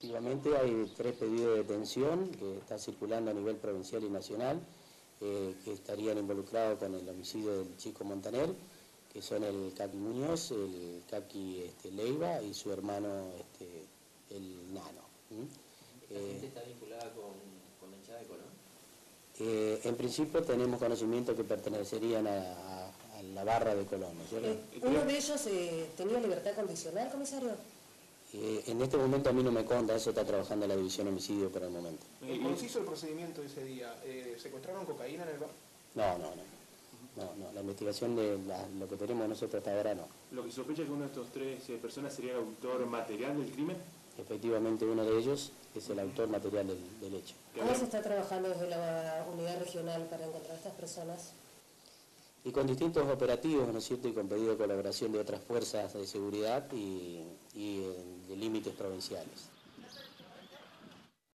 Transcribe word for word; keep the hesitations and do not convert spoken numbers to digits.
Efectivamente hay tres pedidos de detención que están circulando a nivel provincial y nacional, eh, que estarían involucrados con el homicidio del chico Montaner, que son el Caqui Muñoz, el Caqui este, Leiva y su hermano este, el Nano. ¿Mm? ¿Esta eh, gente está vinculada con, con la hinchada de Colón? Eh, en principio tenemos conocimiento que pertenecerían a, a, a la barra de Colón, ¿no es cierto? Eh, ¿Uno de ellos eh, tenía libertad condicional, comisario? Eh, en este momento a mí no me conta, eso está trabajando la división homicidio por el momento. ¿Cómo se hizo el procedimiento ese día? Eh, ¿Secuestraron cocaína en el bar? No, no, no. No, no, la investigación de la, lo que tenemos nosotros hasta ahora no. ¿Lo que se sospecha es que uno de estos tres eh, personas sería el autor material del crimen? Efectivamente, uno de ellos es el autor material del, del hecho. ¿Cómo se está trabajando desde la unidad regional para encontrar a estas personas? Y con distintos operativos, ¿no es cierto?, y con pedido de colaboración de otras fuerzas de seguridad y, y de límites provinciales.